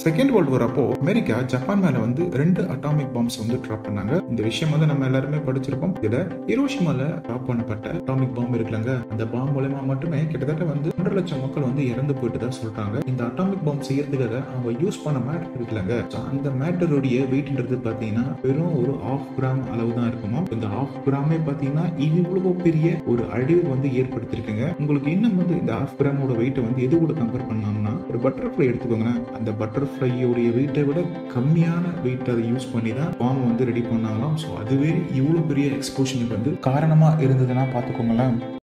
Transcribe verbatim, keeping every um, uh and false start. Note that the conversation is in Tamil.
செகண்ட் வேர்ல்டு வார் அப்போ அமெரிக்கா ஜப்பான் மேல வந்து ரெண்டு அட்டாமிக் பாம்ஸ் வந்து ட்ராப் பண்ணாங்க. இந்த விஷயம் வந்து நம்ம எல்லாருமே படிச்சிருப்போம். இதுல ஹிரோஷிமால ட்ராப் பண்ணப்பட்ட அட்டாமிக் பாம்பு இருக்குல்லங்க, அந்த பாம்பு மூலமா மட்டுமே கிட்டத்தட்ட வந்து ஒன்றரை லட்சம் மக்கள் வந்து இறந்து போயிட்டு தான் சொல்றாங்க. இந்த அட்டாமிக் பாம்பு செய்யறதுக்காக அவங்க யூஸ் பண்ண மேட்டர் இருக்குல்லங்க, அந்த மேட்டருடைய வெயிட்ன்றது பாத்தீங்கன்னா வெறும் ஒரு ஹாஃப் கிராம் அளவு தான் இருக்குமா. இந்த ஹாஃப் கிராமே பாத்தீங்கன்னா இவ்வளவு பெரிய ஒரு அழிவு வந்து ஏற்படுத்திருக்குங்க. உங்களுக்கு இன்னும் வந்து இந்த ஹாஃப் கிராமோட வெயிட் வந்து எது கூட கம்பேர் பண்ணோம்னா ஒரு பட்டர்ஃப்ளை எடுத்துக்கோங்க. அந்த பட்டர்ஃப்ளையோடைய வெயிட்டை விட கம்மியான வெயிட் அதை யூஸ் பண்ணி தான் பாம்பு வந்து ரெடி பண்ணாங்களாம். ஸோ அதுவே இவ்வளவு பெரிய எக்ஸ்ப்ளோஷனுக்கு வந்து காரணமா இருந்ததுன்னா பாத்துக்கோங்களேன்.